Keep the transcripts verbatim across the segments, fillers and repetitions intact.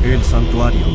El santuario.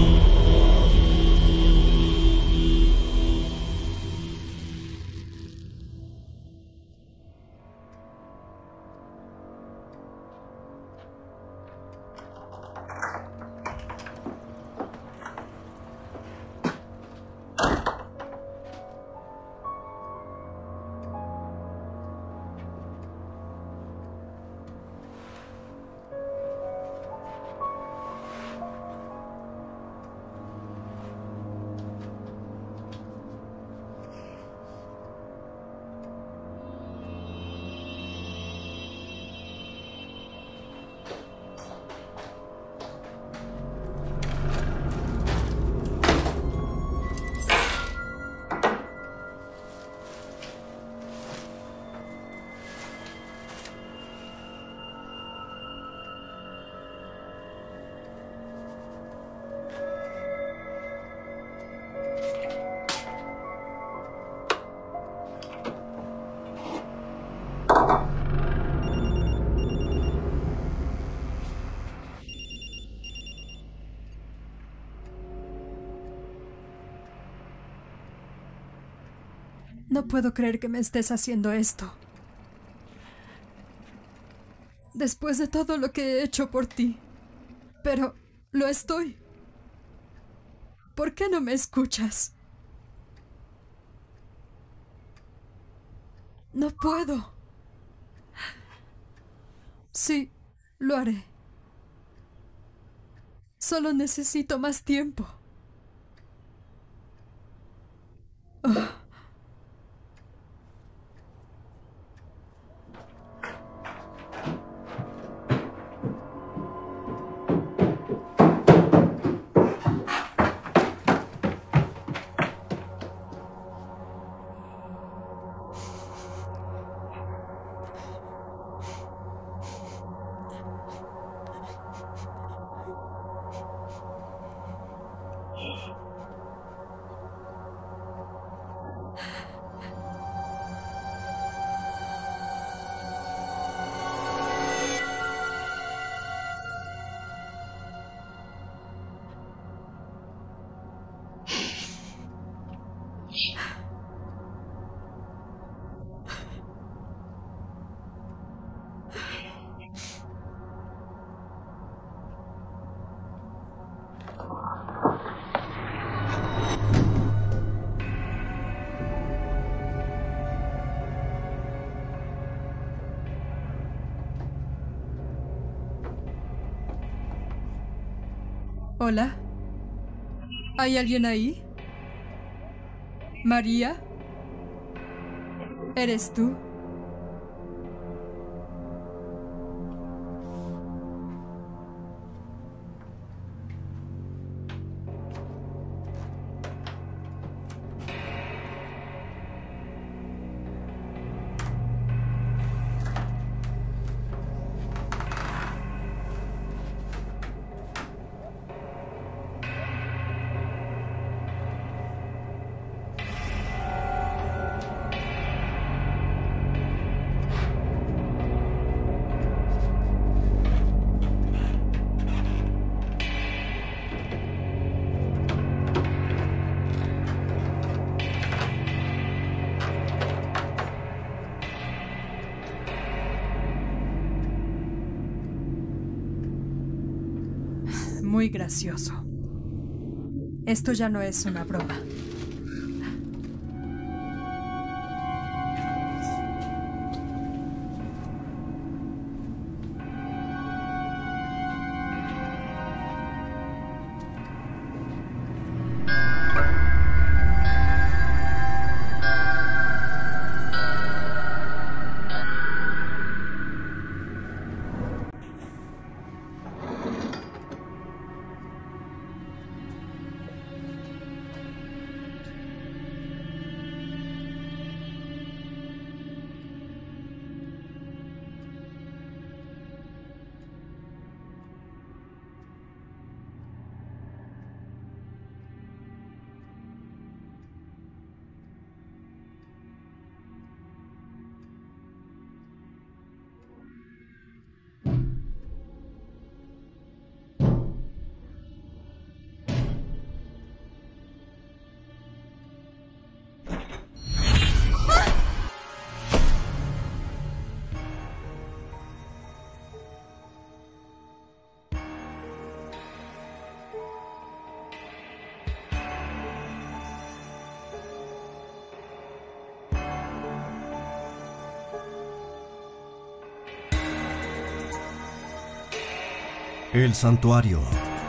No puedo creer que me estés haciendo esto. Después de todo lo que he hecho por ti. Pero lo estoy. ¿Por qué no me escuchas? No puedo. Sí, lo haré. Solo necesito más tiempo. Oh. Hola. ¿Hay alguien ahí? ¿María? ¿Eres tú? Muy gracioso. Esto ya no es una broma. El santuario.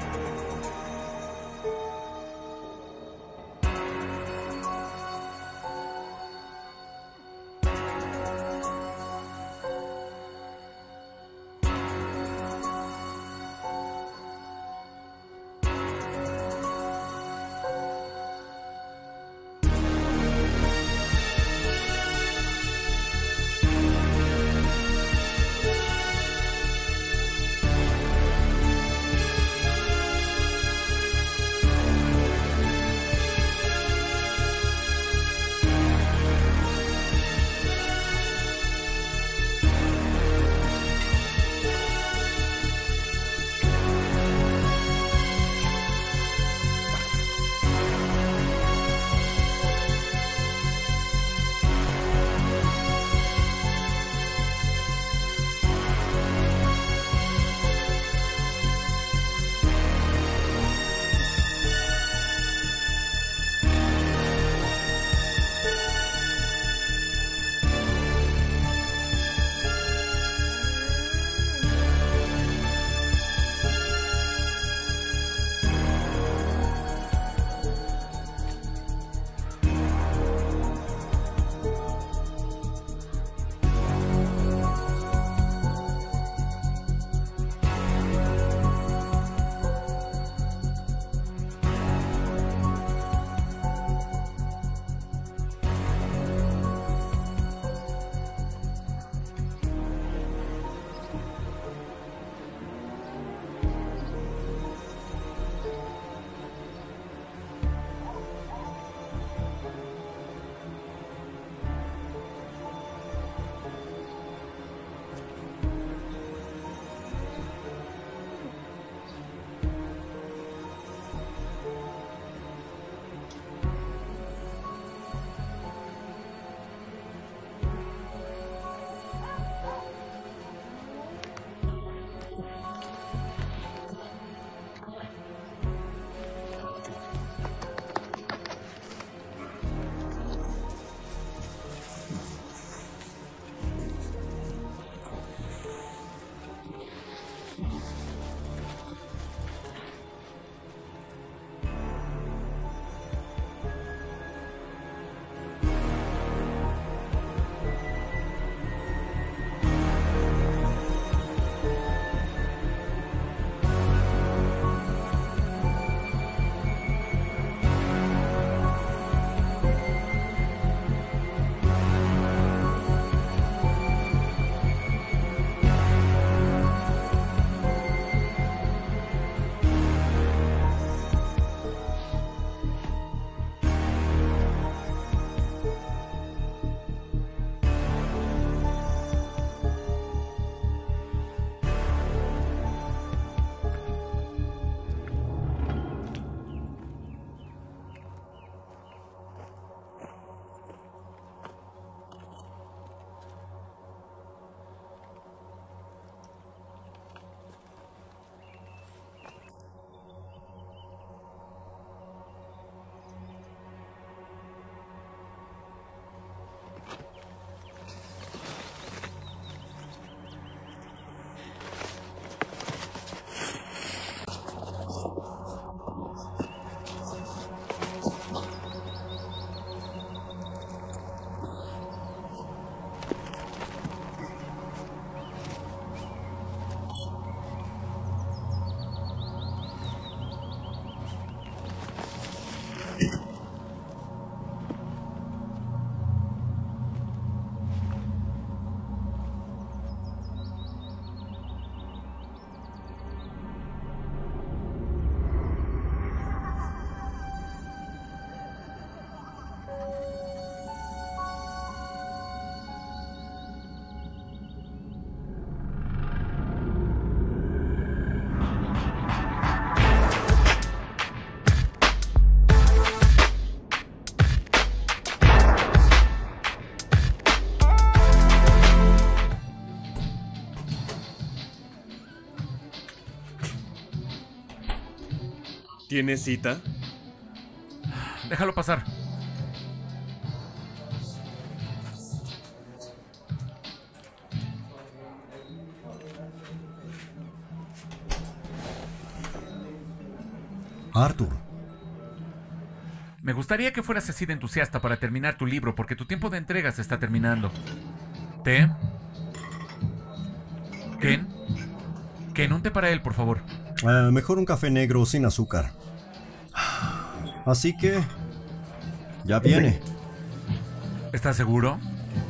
¿Tienes cita? Déjalo pasar. Arthur. Me gustaría que fueras así de entusiasta para terminar tu libro, porque tu tiempo de entrega se está terminando. ¿Té? ¿Ken? Ken, un té para él, por favor. Uh, mejor un café negro sin azúcar. Así que... ya viene. ¿Estás seguro?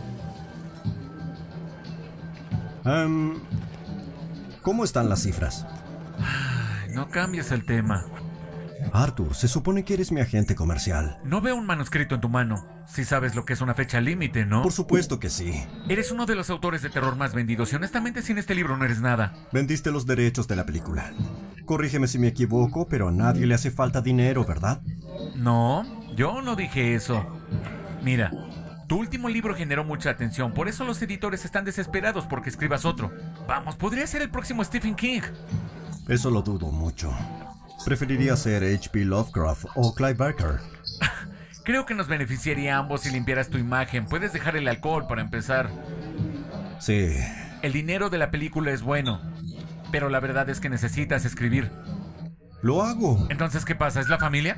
Um, ¿Cómo están las cifras? Ay, no cambies el tema. Arthur, se supone que eres mi agente comercial. No veo un manuscrito en tu mano. Si sabes lo que es una fecha límite, ¿no? Por supuesto que sí. Eres uno de los autores de terror más vendidos y honestamente sin este libro no eres nada. Vendiste los derechos de la película. Corrígeme si me equivoco, pero a nadie le hace falta dinero, ¿verdad? No, yo no dije eso. Mira, tu último libro generó mucha atención, por eso los editores están desesperados porque escribas otro. Vamos, podría ser el próximo Stephen King. Eso lo dudo mucho. Preferiría ser H P Lovecraft o Clive Barker. Creo que nos beneficiaría a ambos si limpiaras tu imagen. Puedes dejar el alcohol para empezar. Sí. El dinero de la película es bueno, pero la verdad es que necesitas escribir. Lo hago. Entonces, ¿qué pasa? ¿Es la familia?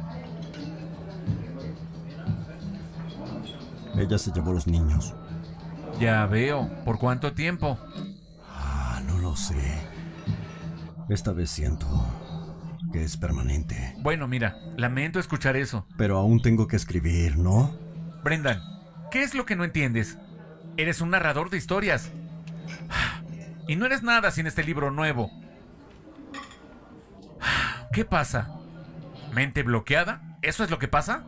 Ella se llevó los niños. Ya veo. ¿Por cuánto tiempo? Ah, no lo sé. Esta vez siento que es permanente. Bueno, mira, lamento escuchar eso. Pero aún tengo que escribir, ¿no? Brendan, ¿qué es lo que no entiendes? Eres un narrador de historias. Y no eres nada sin este libro nuevo. ¿Qué pasa? ¿Mente bloqueada? ¿Eso es lo que pasa?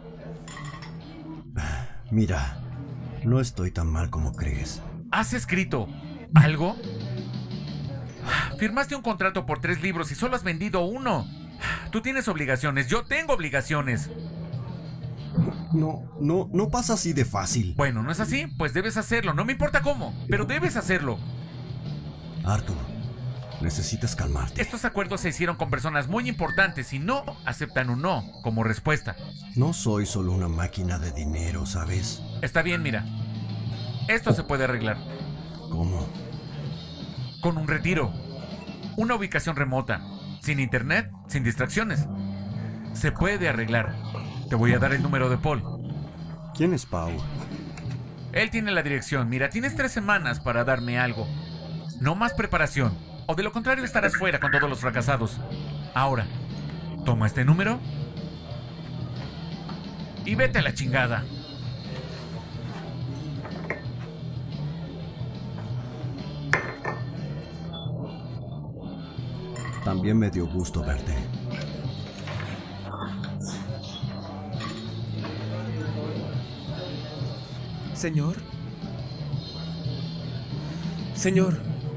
Mira, no estoy tan mal como crees. ¿Has escrito algo? Firmaste un contrato por tres libros y solo has vendido uno. Tú tienes obligaciones, yo tengo obligaciones. No, no, no pasa así de fácil. Bueno, ¿no es así? Pues debes hacerlo, no me importa cómo, pero debes hacerlo. Arthur, necesitas calmarte. Estos acuerdos se hicieron con personas muy importantes y no aceptan un no como respuesta. No soy solo una máquina de dinero, ¿sabes? Está bien, mira. Esto se puede arreglar. ¿Cómo? Con un retiro. Una ubicación remota. Sin internet, sin distracciones. Se puede arreglar. Te voy a dar el número de Paul. ¿Quién es Paul? Él tiene la dirección. Mira, tienes tres semanas para darme algo. No más preparación. O de lo contrario estarás fuera con todos los fracasados. Ahora, toma este número y vete a la chingada. También me dio gusto verte. Señor. Señor.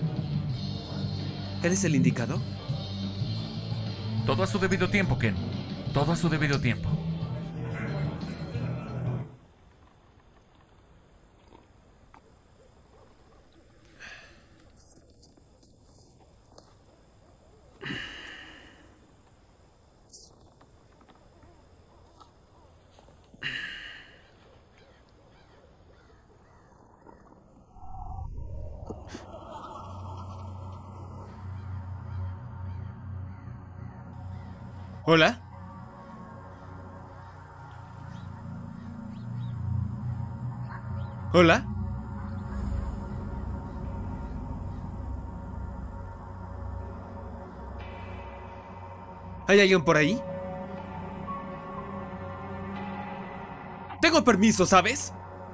¿Eres el indicado? Todo a su debido tiempo, Ken. Todo a su debido tiempo. ¿Hola? ¿Hola? ¿Hay alguien por ahí? Tengo permiso, ¿sabes?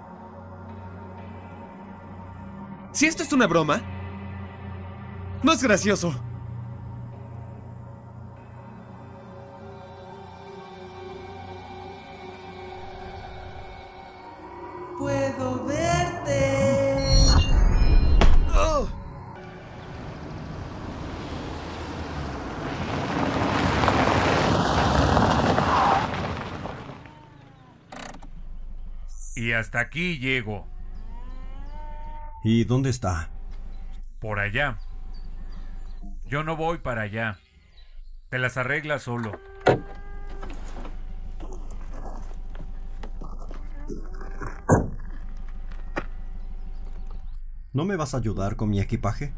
Si esto es una broma, no es gracioso. Puedo verte. Oh. Y hasta aquí llego. ¿Y dónde está? Por allá. Yo no voy para allá. Te las arreglas solo. ¿No me vas a ayudar con mi equipaje?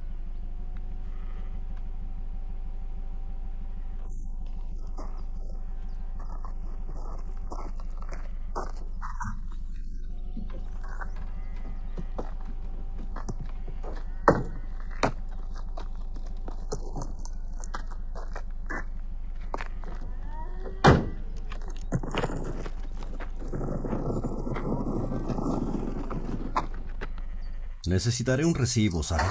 Necesitaré un recibo, ¿sabes?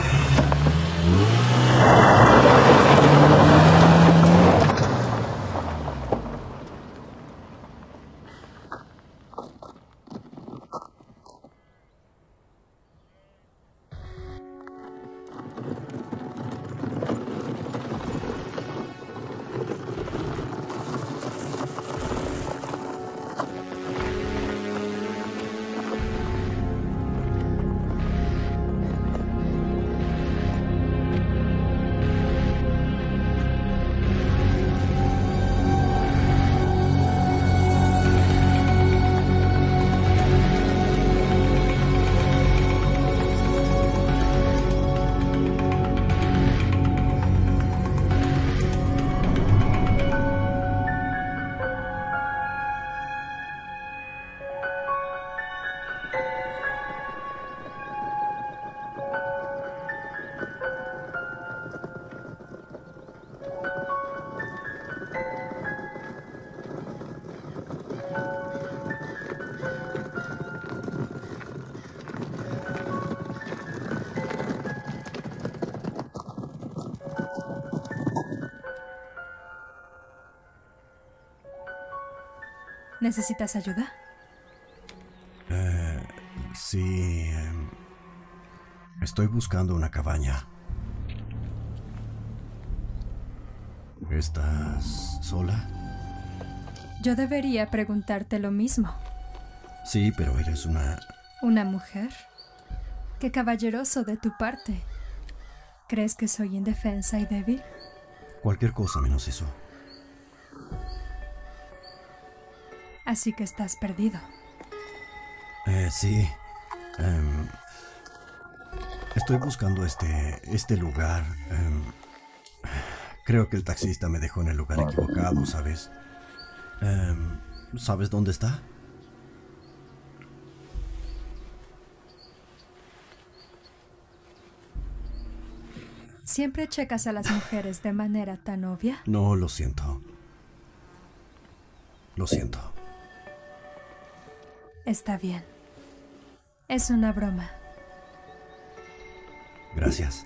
¿Necesitas ayuda? Eh, sí. eh, Estoy buscando una cabaña. ¿Estás sola? Yo debería preguntarte lo mismo. Sí, pero eres una... ¿Una mujer? Qué caballeroso de tu parte. ¿Crees que soy indefensa y débil? Cualquier cosa menos eso. Así que estás perdido. Eh, sí. Em, estoy buscando este, este lugar. Em, creo que el taxista me dejó en el lugar equivocado, ¿sabes? Em, ¿Sabes dónde está? ¿Siempre checas a las mujeres de manera tan obvia? No, lo siento. Lo siento. Está bien. Es una broma. Gracias.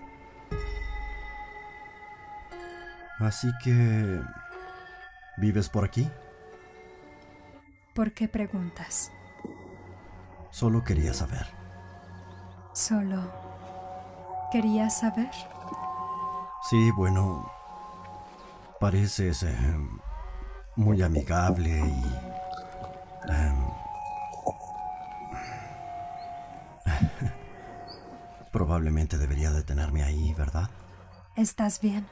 Así que... ¿vives por aquí? ¿Por qué preguntas? Solo quería saber. Solo... ¿querías saber? Sí, bueno... pareces eh, muy amigable y... em, probablemente debería detenerme ahí, ¿verdad? ¿Estás bien?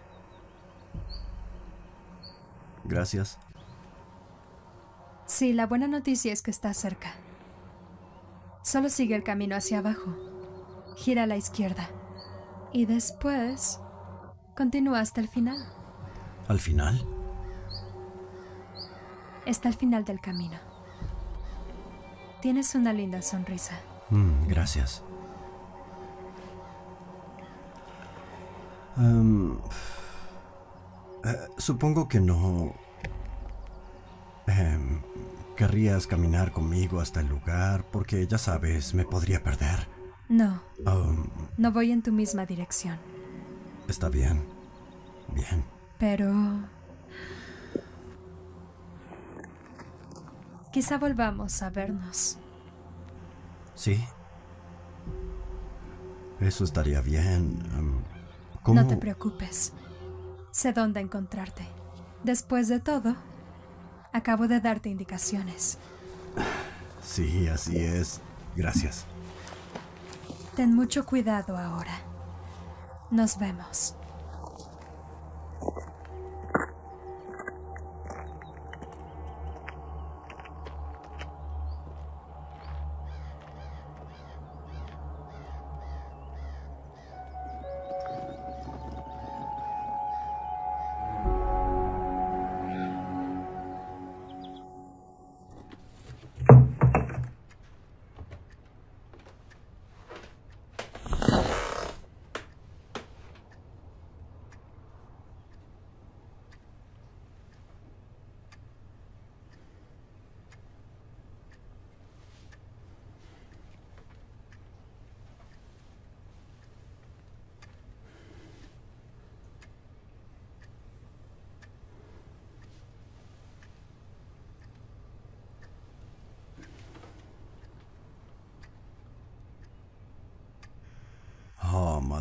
Gracias. Sí, la buena noticia es que estás cerca. Solo sigue el camino hacia abajo. Gira a la izquierda. Y después... continúa hasta el final. ¿Al final? Está al final del camino. Tienes una linda sonrisa. Mm, gracias. Em, eh, supongo que no... em, querrías caminar conmigo hasta el lugar porque, ya sabes, me podría perder. No, Um, no voy en tu misma dirección. está bien. Bien. Pero... quizá volvamos a vernos. ¿Sí? Eso estaría bien. Em, ¿cómo? No te preocupes. Sé dónde encontrarte. Después de todo, acabo de darte indicaciones. Sí, así es. Gracias. Ten mucho cuidado ahora. Nos vemos.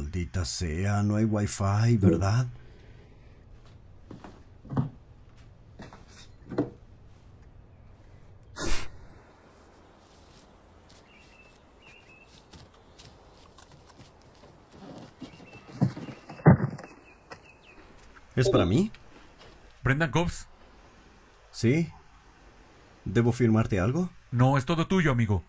Maldita sea, no hay wifi, ¿verdad? ¿Es para mí? ¿Brendan Cobbs? Sí. ¿Debo firmarte algo? No, es todo tuyo, amigo.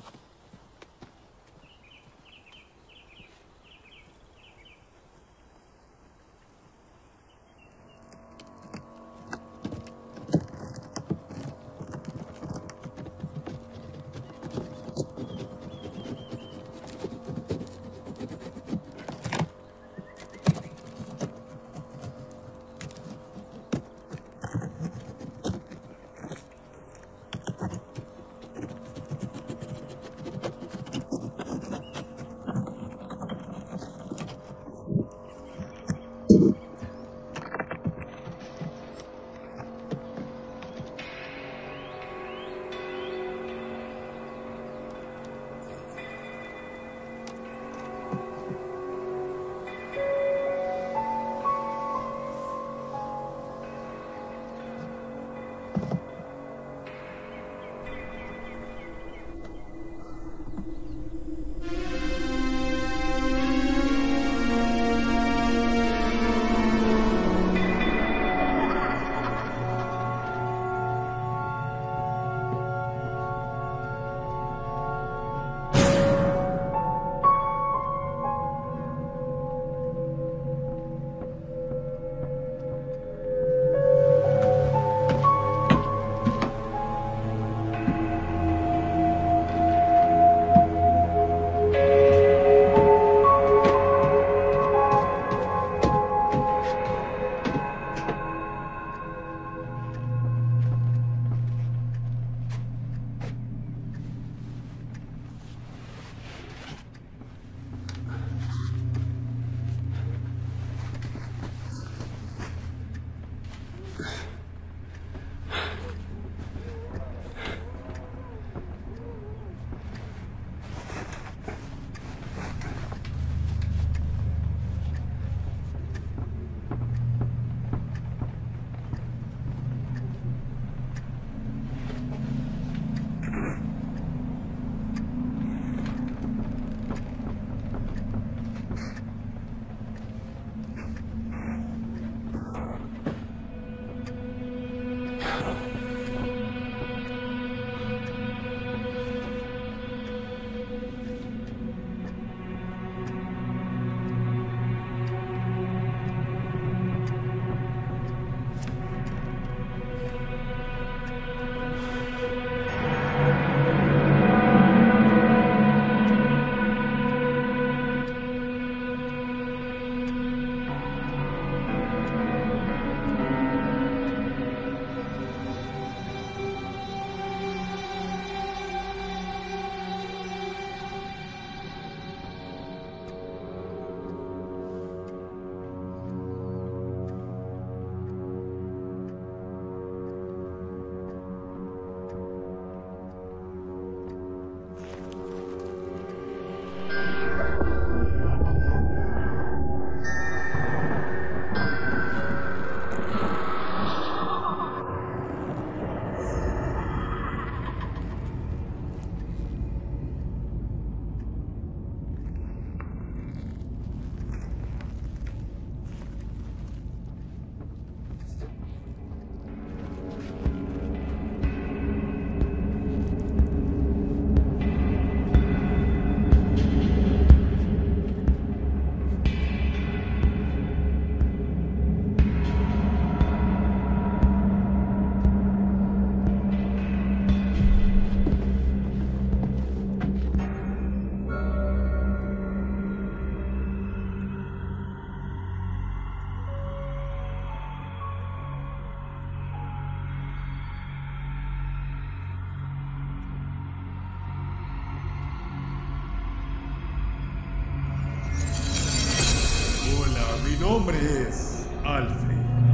nombre es Alfred.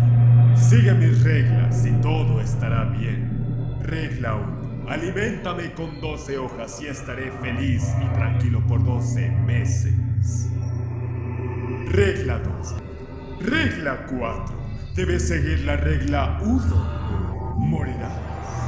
Sigue mis reglas y todo estará bien. Regla uno. Aliméntame con doce hojas y estaré feliz y tranquilo por doce meses. Regla dos. Regla cuatro. Debes seguir la regla uno. Morirás.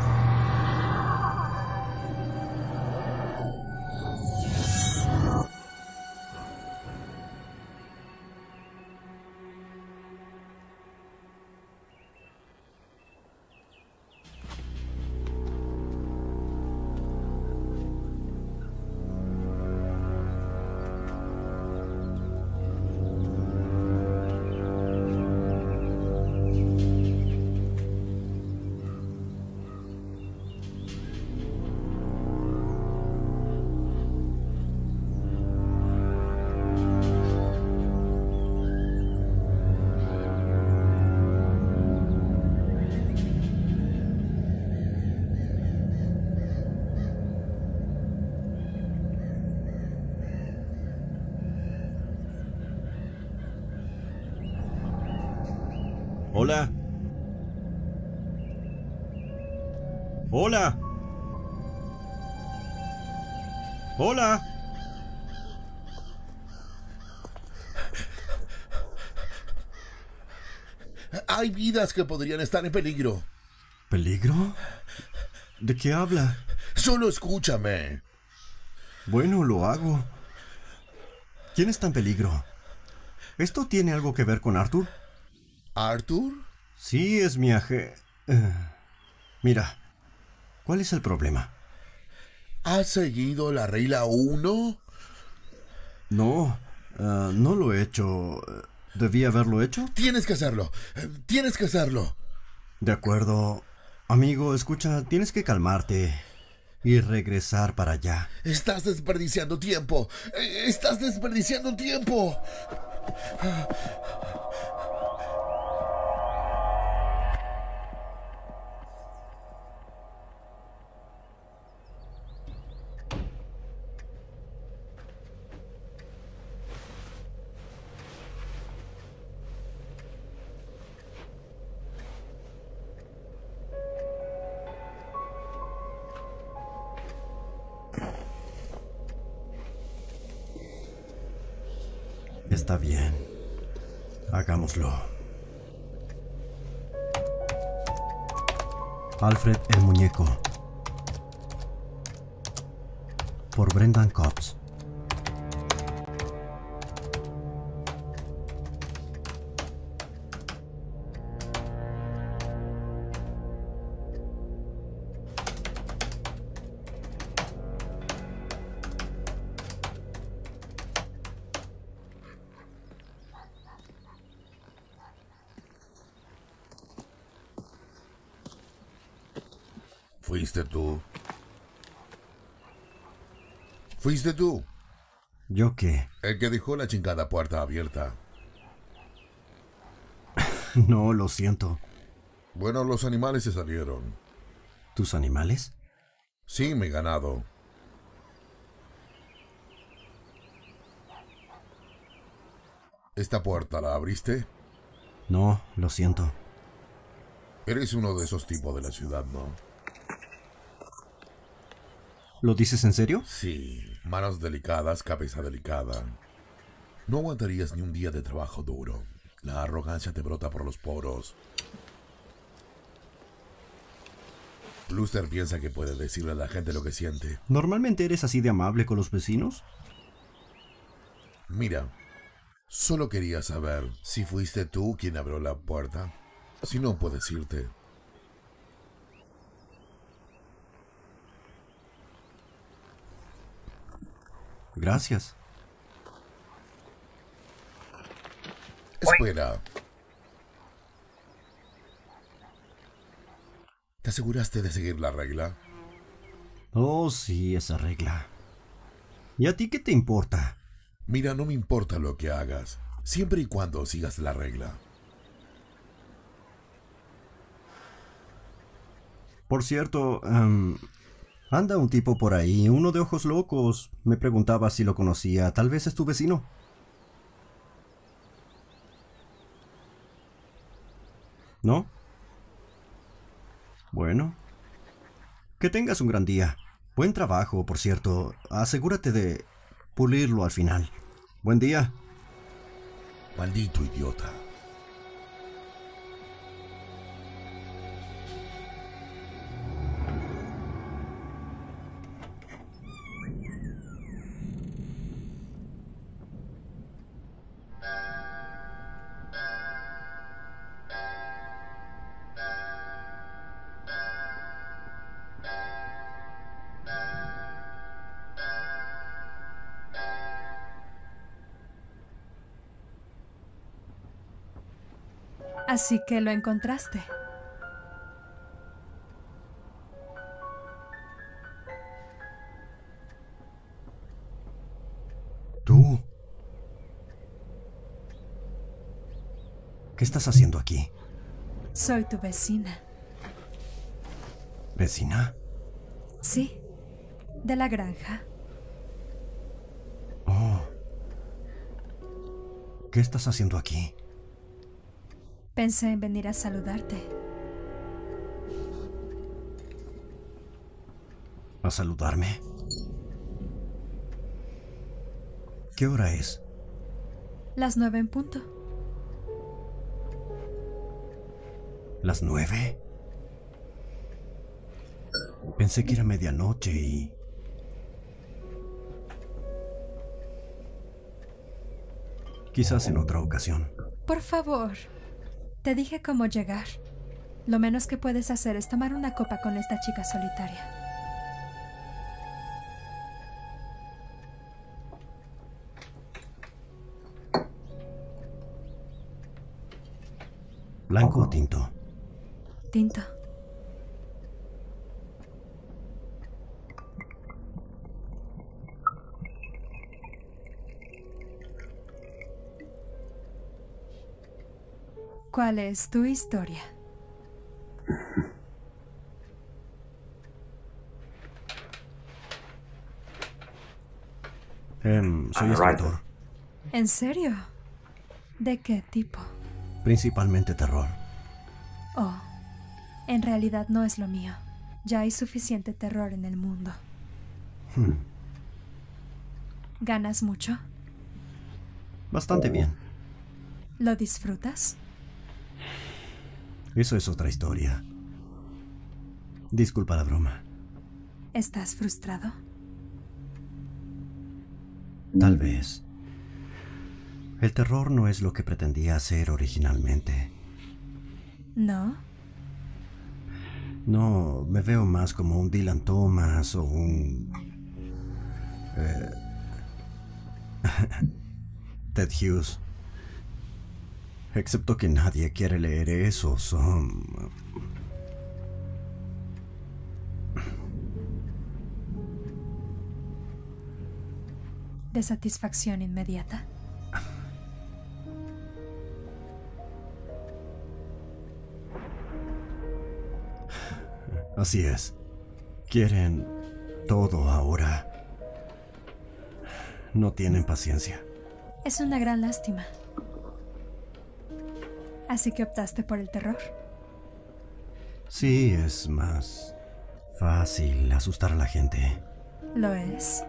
Hola. Hola. Hola. Hay vidas que podrían estar en peligro. ¿Peligro? ¿De qué habla? Solo escúchame. Bueno, lo hago. ¿Quién está en peligro? ¿Esto tiene algo que ver con Arthur? ¿Arthur? Sí, es mi aje... Uh, mira, ¿cuál es el problema? ¿Has seguido la regla uno? No, uh, no lo he hecho. ¿Debí haberlo hecho? Tienes que hacerlo. Tienes que hacerlo. De acuerdo. Amigo, escucha, tienes que calmarte y regresar para allá. Estás desperdiciando tiempo. Estás desperdiciando tiempo. Está bien. Hagámoslo. Alfred el muñeco. Por Brendan Cobbs. ¿Fuiste tú? ¿Fuiste tú? ¿Yo qué? El que dejó la chingada puerta abierta. No, lo siento. Bueno, los animales se salieron. ¿Tus animales? Sí, mi ganado. ¿Esta puerta la abriste? No, lo siento. Eres uno de esos tipos de la ciudad, ¿no? ¿Lo dices en serio? Sí, manos delicadas, cabeza delicada. No aguantarías ni un día de trabajo duro. La arrogancia te brota por los poros. Bluster piensa que puede decirle a la gente lo que siente. ¿Normalmente eres así de amable con los vecinos? Mira, solo quería saber si fuiste tú quien abrió la puerta. Si no, puedes irte. Gracias. Espera. ¿Te aseguraste de seguir la regla? Oh, sí, esa regla. ¿Y a ti qué te importa? Mira, no me importa lo que hagas, siempre y cuando sigas la regla. Por cierto, um, anda un tipo por ahí, uno de ojos locos. Me preguntaba si lo conocía. Tal vez es tu vecino. ¿No? Bueno. Que tengas un gran día. Buen trabajo, por cierto. Asegúrate de pulirlo al final. Buen día. Maldito idiota. Así que lo encontraste. ¿Tú? ¿Qué estás haciendo aquí? Soy tu vecina. ¿Vecina? Sí, de la granja. Oh. ¿Qué estás haciendo aquí? Pensé en venir a saludarte. ¿A saludarme? ¿Qué hora es? Las nueve en punto. ¿Las nueve? Pensé que era medianoche y... Quizás en otra ocasión. Por favor, te dije cómo llegar. Lo menos que puedes hacer es tomar una copa con esta chica solitaria. ¿Blanco o tinto? Tinto. ¿Cuál es tu historia? Em, soy escritor. ¿En serio? ¿De qué tipo? Principalmente terror. Oh, en realidad no es lo mío. Ya hay suficiente terror en el mundo. Hmm. ¿Ganas mucho? Bastante bien. ¿Lo disfrutas? Eso es otra historia. Disculpa la broma. ¿Estás frustrado? Tal vez. El terror no es lo que pretendía hacer originalmente. ¿No? No, me veo más como un Dylan Thomas o un... Eh, Ted Hughes. Excepto que nadie quiere leer eso, son... ¿De satisfacción inmediata? Así es. Quieren todo ahora. No tienen paciencia. Es una gran lástima. Así que optaste por el terror. Sí, es más fácil asustar a la gente. ¿Lo es?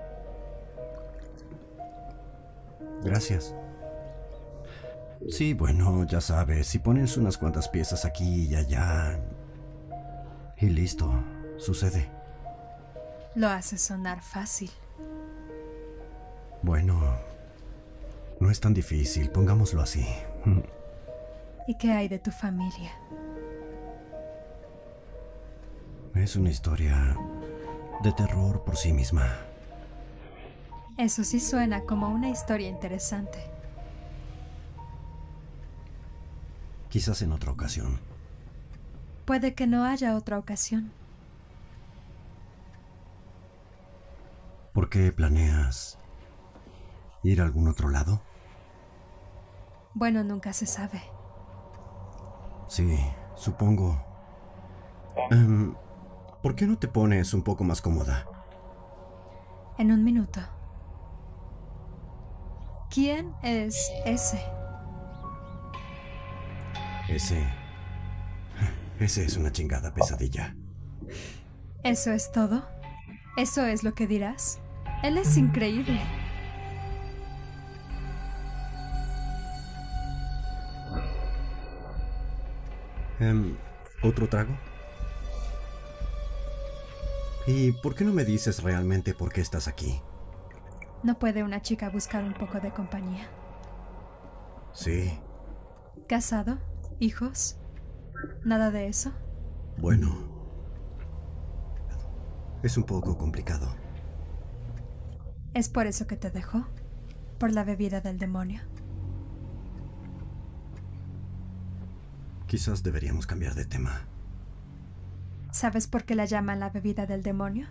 Gracias. Sí, bueno, ya sabes, si pones unas cuantas piezas aquí y allá... Y listo, sucede. Lo hace sonar fácil. Bueno, no es tan difícil, pongámoslo así. ¿Y qué hay de tu familia? Es una historia de terror por sí misma. Eso sí suena como una historia interesante. Quizás en otra ocasión. Puede que no haya otra ocasión. ¿Por qué planeas ir a algún otro lado? Bueno, nunca se sabe. Sí, supongo. Um, ¿Por qué no te pones un poco más cómoda? En un minuto. ¿Quién es ese? Ese... Ese es una chingada pesadilla. ¿Eso es todo? ¿Eso es lo que dirás? Él es increíble. Em, ¿Otro trago? ¿Y por qué no me dices realmente por qué estás aquí? ¿No puede una chica buscar un poco de compañía? Sí. ¿Casado? ¿Hijos? ¿Nada de eso? Bueno, es un poco complicado. ¿Es por eso que te dejó? ¿Por la bebida del demonio? Quizás deberíamos cambiar de tema. ¿Sabes por qué la llaman la bebida del demonio?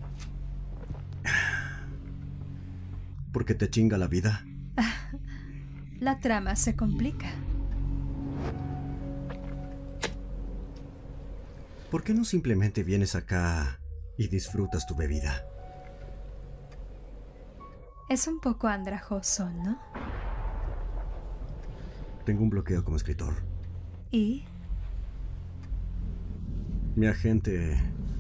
¿Porque te chinga la vida? La trama se complica. ¿Por qué no simplemente vienes acá y disfrutas tu bebida? Es un poco andrajoso, ¿no? Tengo un bloqueo como escritor. ¿Y? Mi agente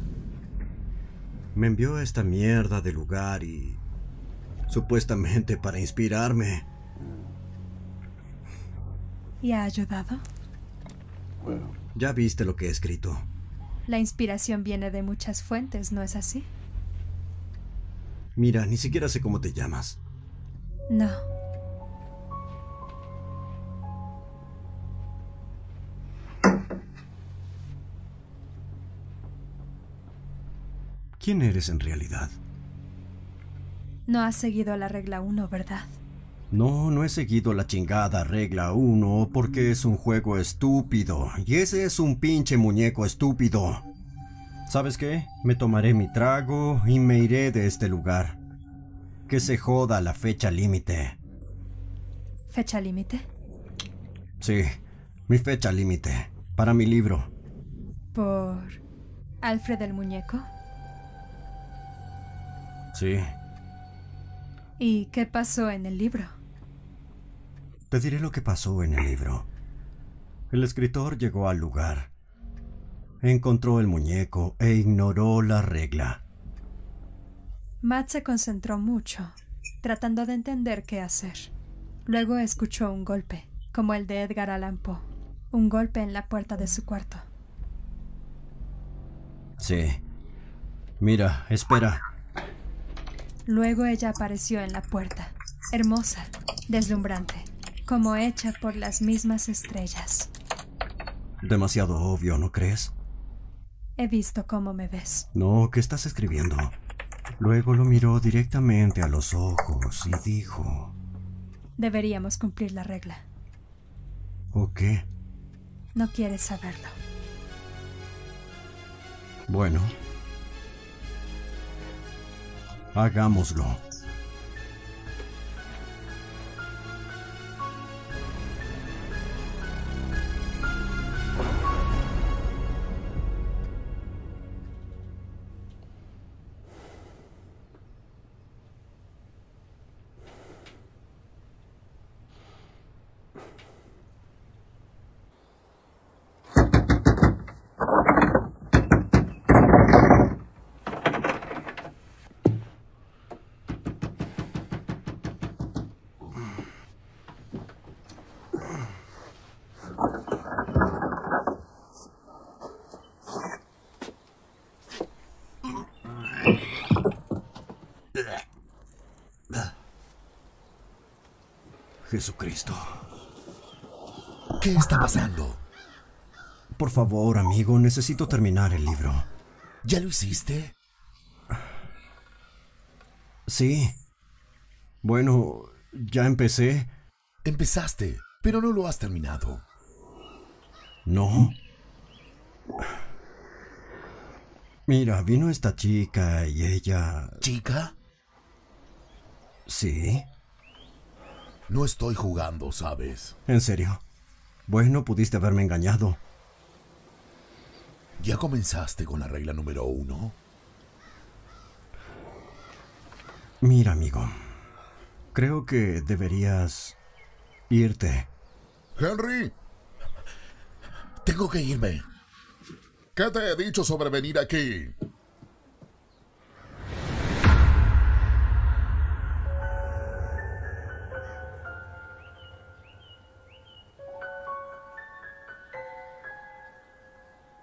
me envió a esta mierda de lugar y... supuestamente para inspirarme. ¿Y ha ayudado? Ya viste lo que he escrito. La inspiración viene de muchas fuentes, ¿no es así? Mira, ni siquiera sé cómo te llamas. No. ¿Quién eres en realidad? No has seguido la regla uno, ¿verdad? No, no he seguido la chingada regla uno porque es un juego estúpido. Y ese es un pinche muñeco estúpido. ¿Sabes qué? Me tomaré mi trago y me iré de este lugar. Que se joda la fecha límite. ¿Fecha límite? Sí, mi fecha límite. Para mi libro. ¿Por Alfred el muñeco? Sí. ¿Y qué pasó en el libro? Te diré lo que pasó en el libro. El escritor llegó al lugar. Encontró el muñeco e ignoró la regla. Matt se concentró mucho, tratando de entender qué hacer. Luego escuchó un golpe, como el de Edgar Allan Poe. Un golpe en la puerta de su cuarto. Sí. Mira, espera. Luego ella apareció en la puerta, hermosa, deslumbrante, como hecha por las mismas estrellas. Demasiado obvio, ¿no crees? He visto cómo me ves. No, ¿qué estás escribiendo? Luego lo miró directamente a los ojos y dijo... Deberíamos cumplir la regla. ¿O qué? No quieres saberlo. Bueno. Hagámoslo. Jesucristo. ¿Qué está pasando? Por favor, amigo, necesito terminar el libro. ¿Ya lo hiciste? Sí. Bueno, ya empecé. Empezaste, pero no lo has terminado. No. Mira, vino esta chica y ella... ¿Chica? Sí. No estoy jugando, ¿sabes? ¿En serio? Bueno, pudiste haberme engañado. ¿Ya comenzaste con la regla número uno? Mira, amigo. Creo que deberías irte. Henry, tengo que irme. ¿Qué te he dicho sobre venir aquí?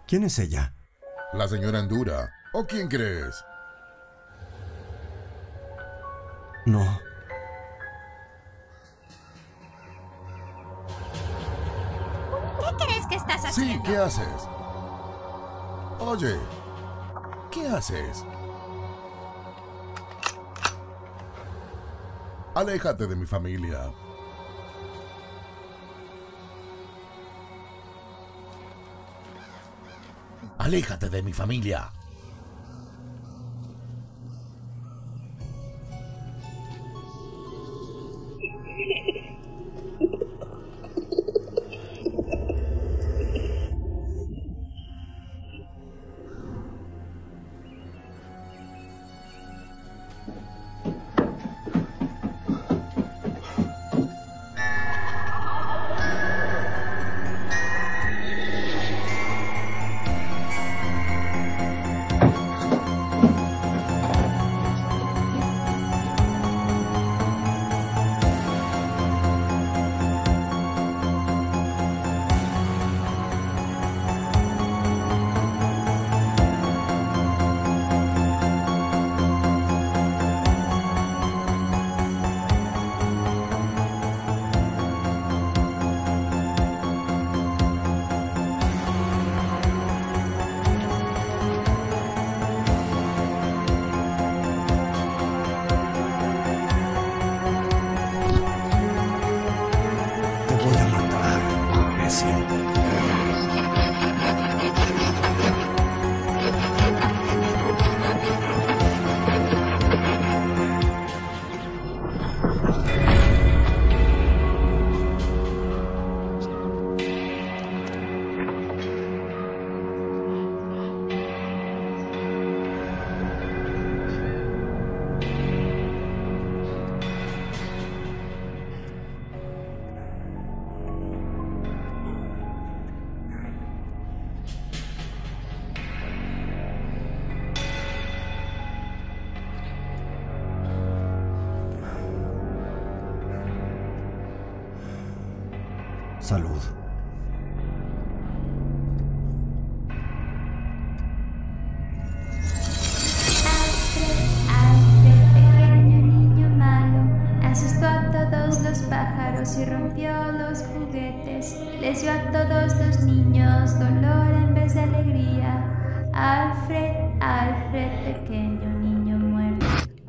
¿Quién es ella? La señora Endura. ¿O quién crees? No. ¿Qué crees que estás haciendo? Sí, ¿qué haces? Oye, ¿qué haces? Aléjate de mi familia. Aléjate de mi familia. Salud. Alfred, pequeño niño malo, asustó a todos los pájaros y rompió los juguetes. Les dio a todos los niños dolor en vez de alegría. Alfred, Alfred, pequeño niño muerto.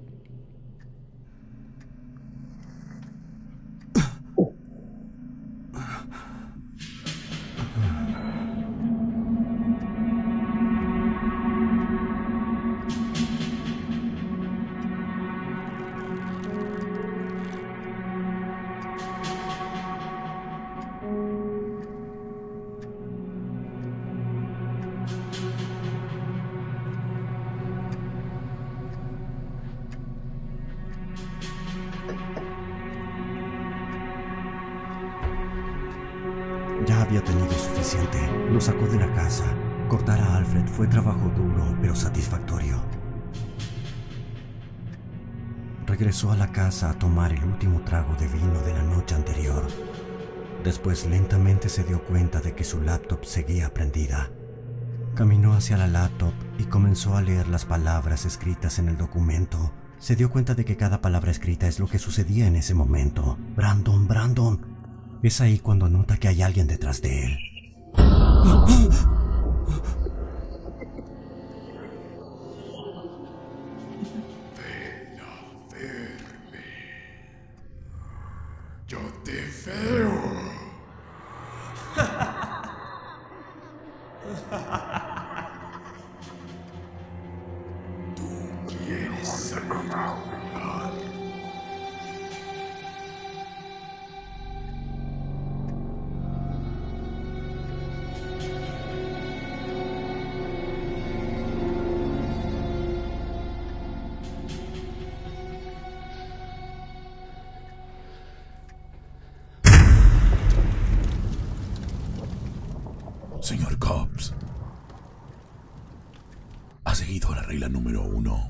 Ya había tenido suficiente. Lo sacó de la casa. Cortar a Alfred fue trabajo duro, pero satisfactorio. Regresó a la casa a tomar el último trago de vino de la noche anterior. Después lentamente se dio cuenta de que su laptop seguía prendida. Caminó hacia la laptop y comenzó a leer las palabras escritas en el documento. Se dio cuenta de que cada palabra escrita es lo que sucedía en ese momento. Brandon, Brandon. Es ahí cuando nota que hay alguien detrás de él. Ven a verme. Yo te veo. Tú quieres salir a jugar. Señor Cobbs, ha seguido la regla número uno.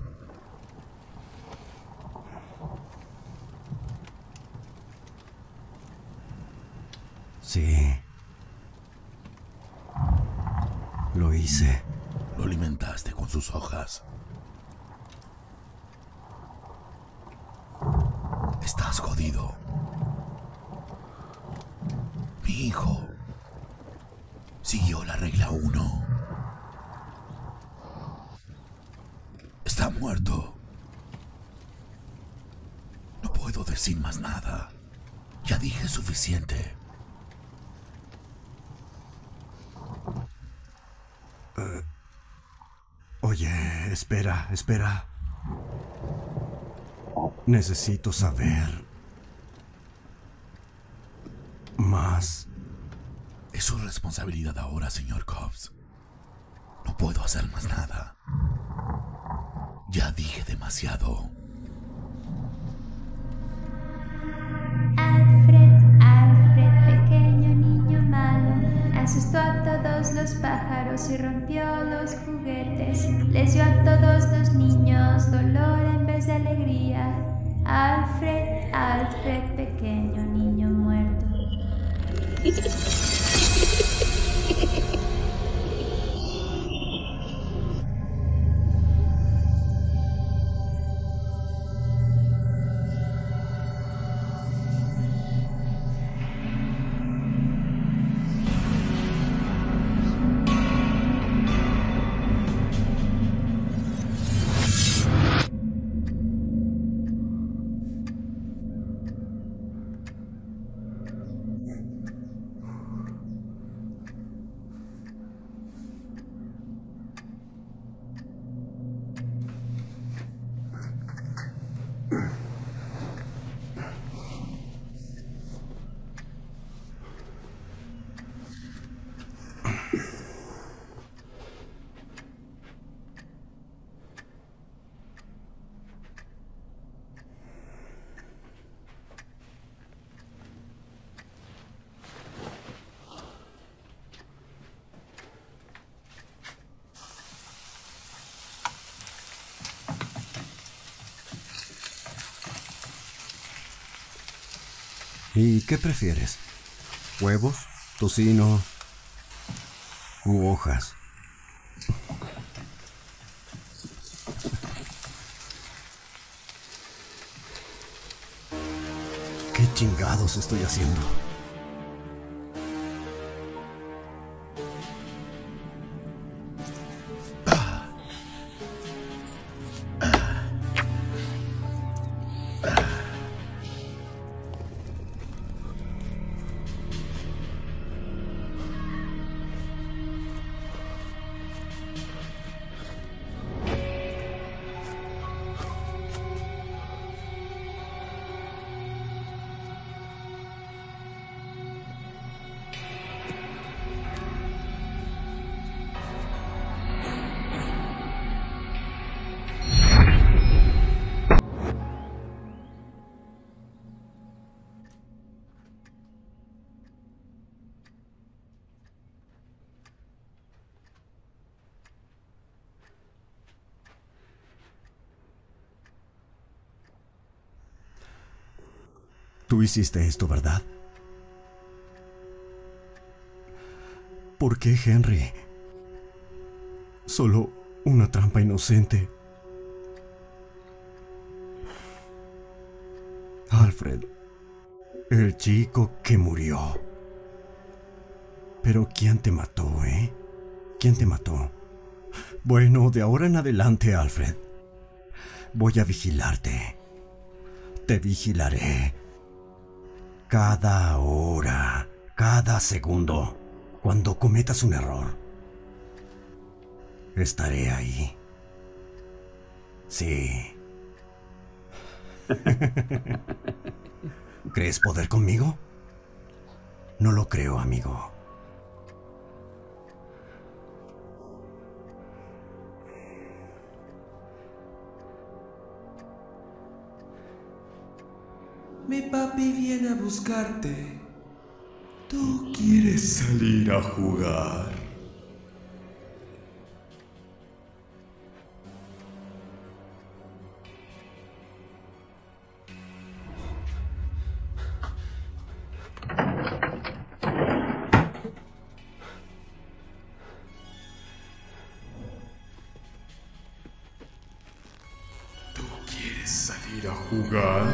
Sí. Lo hice. Lo alimentaste con sus hojas. Estás jodido. Mi hijo siguió la regla uno. Está muerto. No puedo decir más nada. Ya dije suficiente. Uh, oye, espera, espera. Necesito saber más. Es su responsabilidad ahora, señor Cobbs. No puedo hacer más nada. Ya dije demasiado. Alfred, Alfred, pequeño niño malo, asustó a todos los pájaros y rompió los juguetes. Les dio a todos los niños dolor en vez de alegría. Alfred, Alfred, pequeño niño muerto. ¿Y qué prefieres? ¿Huevos, tocino u hojas? ¿Qué chingados estoy haciendo? Tú hiciste esto, ¿verdad? ¿Por qué, Henry? Solo una trampa inocente. Alfred, el chico que murió. Pero ¿quién te mató, eh? ¿Quién te mató? Bueno, de ahora en adelante, Alfred, voy a vigilarte. Te vigilaré. Cada hora, cada segundo, cuando cometas un error, estaré ahí. Sí. ¿Crees poder conmigo? No lo creo, amigo. Mi papi viene a buscarte. ¿Tú quieres salir a jugar? ir a jugar?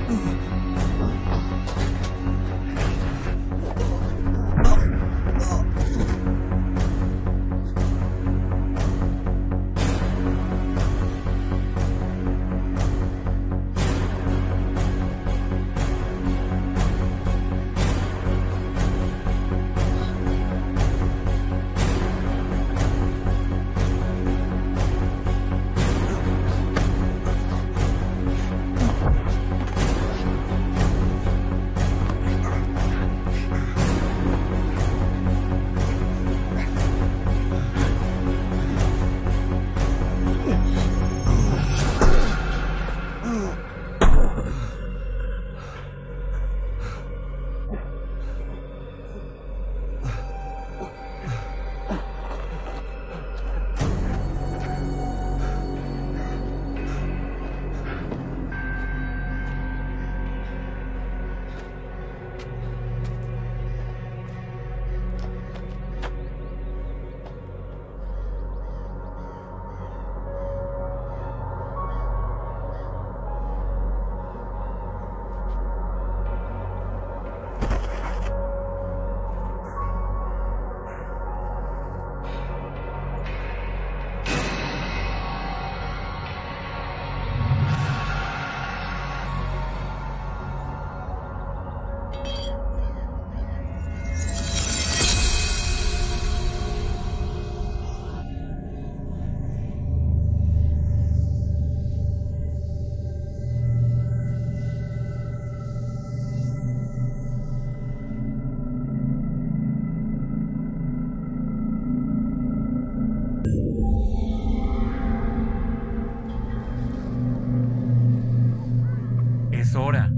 Es hora.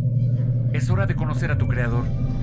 Es hora de conocer a tu creador.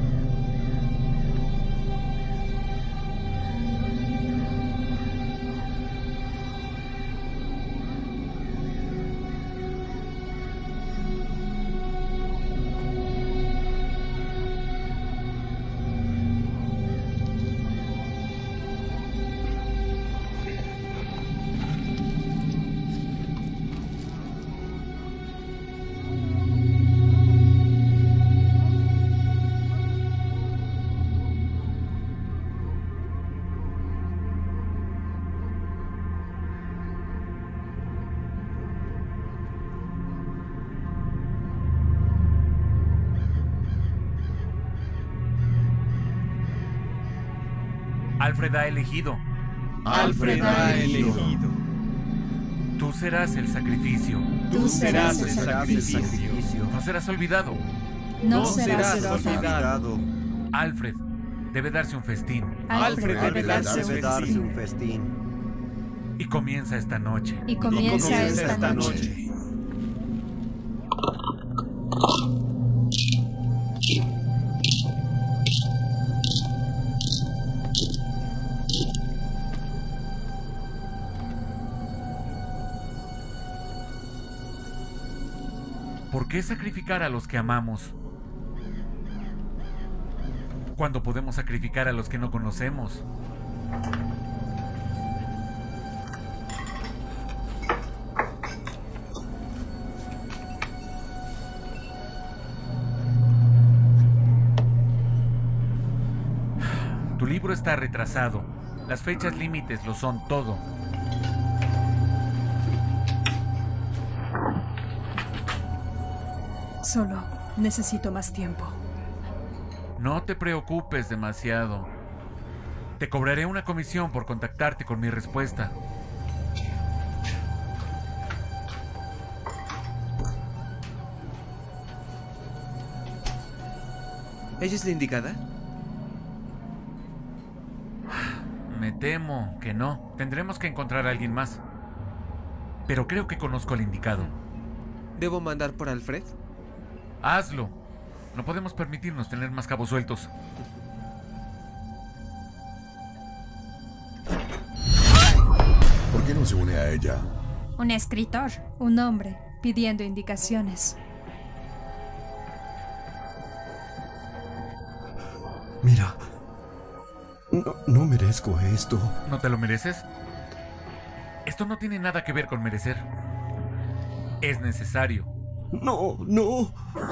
Alfred ha elegido. Alfred ha elegido. Tú serás el sacrificio. Tú serás el sacrificio. No serás olvidado. No serás olvidado. Alfred debe darse un festín. Alfred debe darse un festín. Y comienza esta noche. Y comienza esta noche. ¿Por qué sacrificar a los que amamos cuando podemos sacrificar a los que no conocemos? Tu libro está retrasado. Las fechas límites lo son todo. Solo necesito más tiempo. No te preocupes demasiado. Te cobraré una comisión por contactarte con mi respuesta. ¿Ella es la indicada? Me temo que no. Tendremos que encontrar a alguien más. Pero creo que conozco al indicado. ¿Debo mandar por Alfred? Hazlo. No podemos permitirnos tener más cabos sueltos. ¿Por qué no se une a ella? Un escritor. Un hombre pidiendo indicaciones. Mira, no, no merezco esto. ¿No te lo mereces? Esto no tiene nada que ver con merecer. Es necesario. No, no.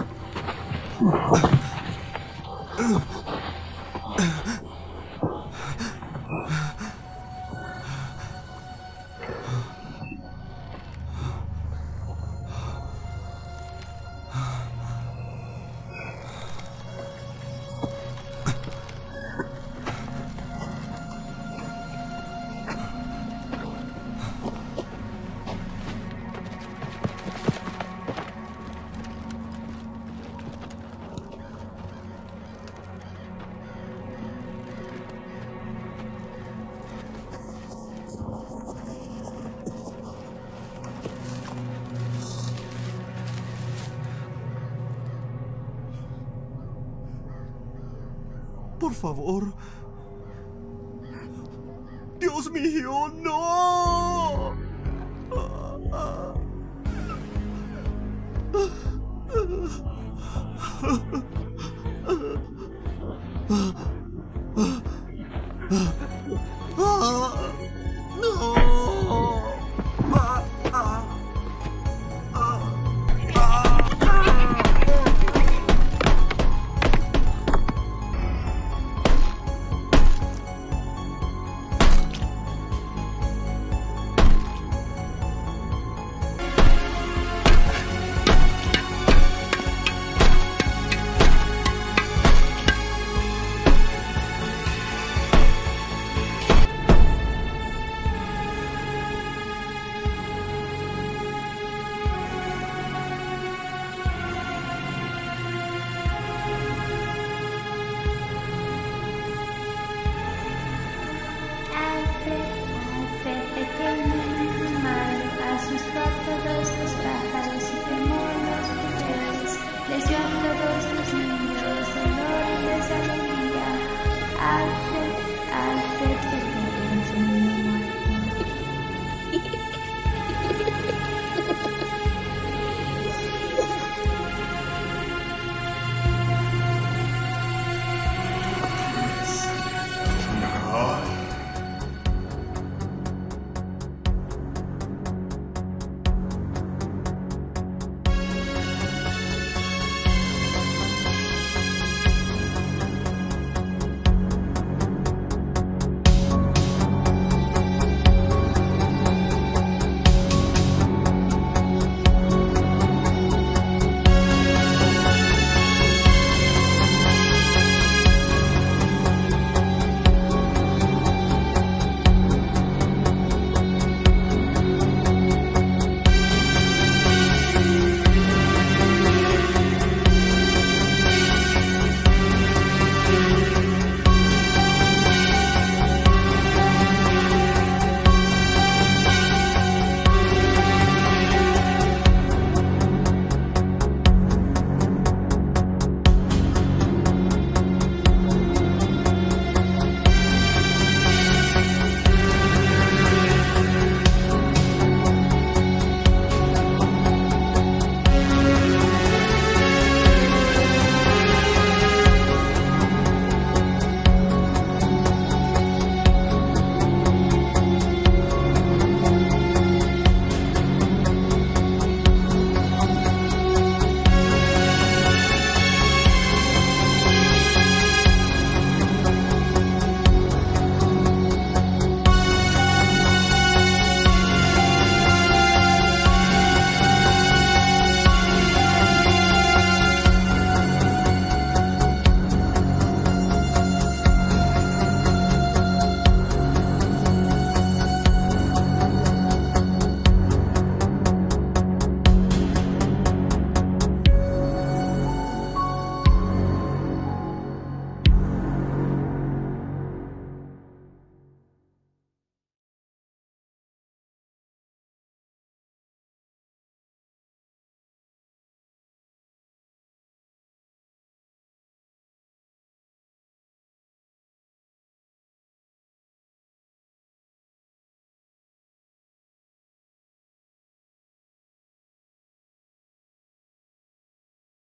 Por favor. Dios mío, no.